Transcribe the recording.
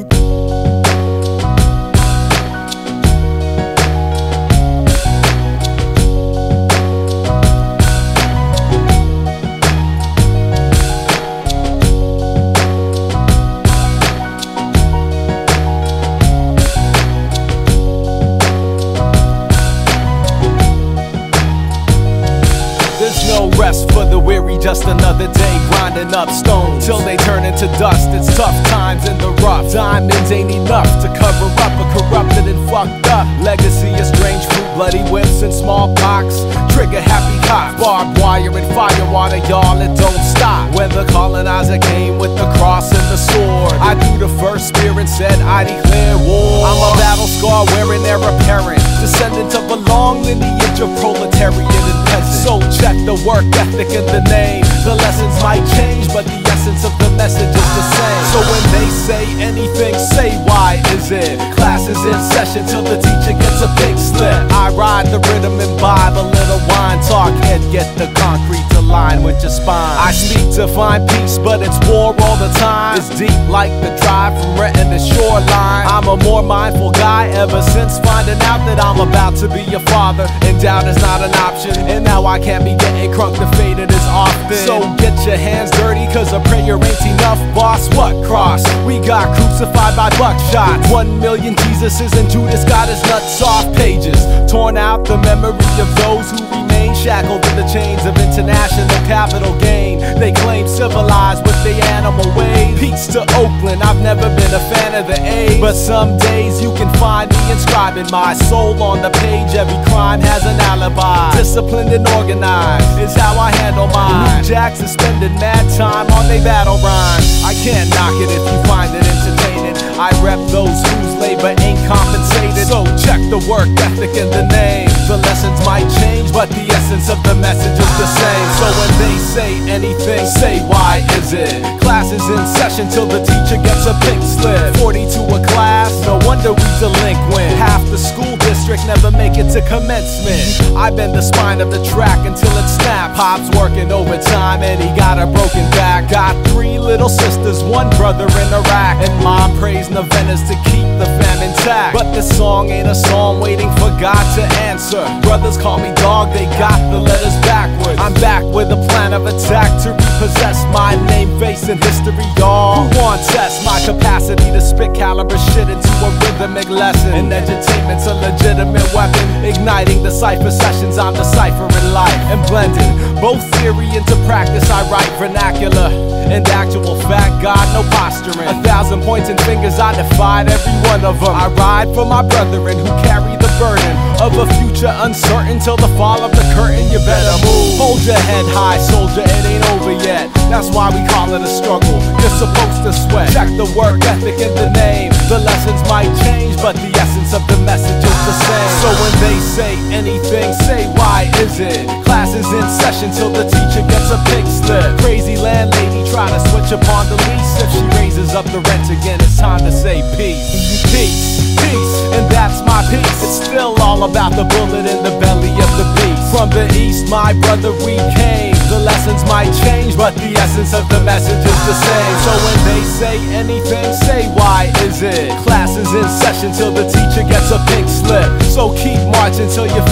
There's no rest for the weary, just another day grinding up stones till they turn into dust. It's tough times in the rough. Diamonds ain't enough to cover up a corrupted and fucked up legacy of strange fruit, bloody whips and smallpox. Trigger happy cops, barbed wire and fire water, y'all, it don't stop. When the colonizer came with the cross and the sword, I threw the first spear and said I declare war. I'm a battle scar wearing their apparent, descendant of a long lineage of proletariat and peasant. So check the work ethic in the name. The lessons might change, but the essence of the message is the same. So when they say anything, say why is it? Class is in session till the teacher gets a big slip. I ride the rhythm and imbibe a little wine. Talk head, get the concrete to line with your spine. I speak to find peace, but it's war all the time. It's deep like the drive from Renton to Shoreline. I'm a more mindful guy ever since finding out that I'm about to be a father, and doubt is not an option. And now I can't be getting crunked and faded as often. So get your hands dirty, cause a prayer ain't enough, boss. What cross? We got crucified by buckshot. 1 million Jesuses and Judas got his nuts off pages. Torn out the memory of those who remain shackled in the chains of international capital gain. They claim civilized with their animal ways. Peace to Oakland, I've never been a fan of the A, but some days you can find me inscribing my soul on the page. Every crime has an alibi. Disciplined and organized is how I handle mine. New Jacks are spending mad time on they battle rhymes. I can't knock it if you find it entertaining. I rep those whose labor ain't compensated. So check the work ethic in the name. The lessons might change, but the essence of the message is the same. So when they say anything, say why is it? Class is in session till the teacher gets a pink slip. 40 to a class, no wonder we delinquent. Half the school district never make it to commencement. I bend the spine of the track until it snaps. Pop's working overtime and he got a broken back. Got 3 little sisters, 1 brother in Iraq, and mom prays novenas to keep the fam intact. But this song ain't a song waiting for God to answer. Brothers call me dog, they got the letters backwards. I'm back with a plan of attack to repossess my name, face, and history, y'all. Who wants test my capacity to spit caliber shit into a rhythmic lesson? And edutainment's a legitimate weapon, igniting the cipher sessions. I'm deciphering life and blending both theory into practice. I write vernacular and actual fact, God, no posturing. 1,000 points and fingers, I defied every one of them. I ride for my brethren who carry the burden of a future uncertain till the fall of the curtain. You better move. Hold your head high, soldier, it ain't over yet. That's why we call it a struggle. You're supposed to sweat. Check the work ethic in the name. The lessons might change, but the essence of the message is the same. So when they say anything, say why is it? Class is in session till the teacher gets a pink slip. Crazy landlady try to switch upon the lease. If she raises up the rent again, it's time to say peace. Peace, peace, and that's my peace. It's still all about the bullet in the belly of the beast. From the east, my brother, we came. The lessons might change, but the essence of the message is the same. So when they say anything, say why is it? Class is in session till the teacher gets a pink slip. So keep marching till you